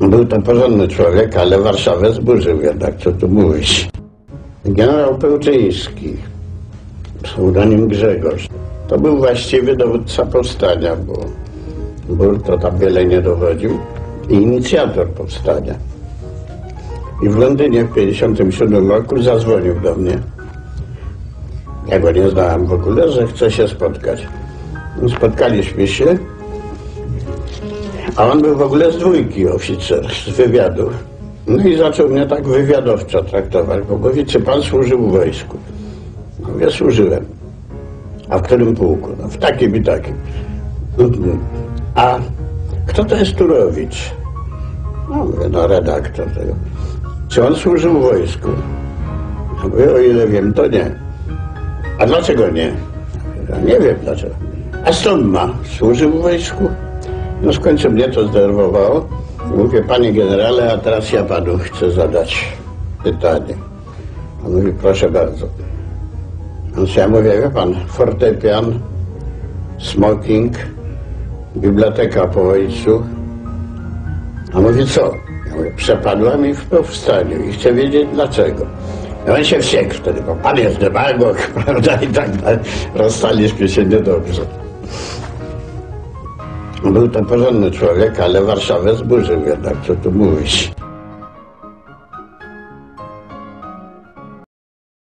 Był to porządny człowiek, ale Warszawę zburzył jednak, co tu mówić. Generał Pełczyński, pseudonim Grzegorz, to był właściwy dowódca powstania, bo Bur to tam wiele nie dowodził i inicjator powstania. I w Londynie w 1957 roku zadzwonił do mnie. Ja go nie znałem w ogóle, że chce się spotkać. Spotkaliśmy się, a on był w ogóle z dwójki oficer, z wywiadu. No i zaczął mnie tak wywiadowczo traktować, bo mówi, czy pan służył w wojsku? Mówię, służyłem. A w którym pułku? No w takim i takim. A kto to jest Turowicz? No mówię, no redaktor tego. Czy on służył w wojsku? No mówię, o ile wiem, to nie. A dlaczego nie? Ja nie wiem dlaczego. A stąd ma? Służył w wojsku? No w końcu mnie to zdenerwowało. Mówię, panie generale, a teraz ja panu chcę zadać pytanie. On mówi, proszę bardzo. Więc ja mówię, wie pan, fortepian, smoking, biblioteka po ojcu. A mówi, co? Ja mówię, przepadła mi w powstaniu i chcę wiedzieć dlaczego. I on się wściekł wtedy, bo pan jest demagog, prawda, i tak dalej. Rozstaliśmy się niedobrze. Był to porządny człowiek, ale Warszawę zburzył jednak, co tu mówić.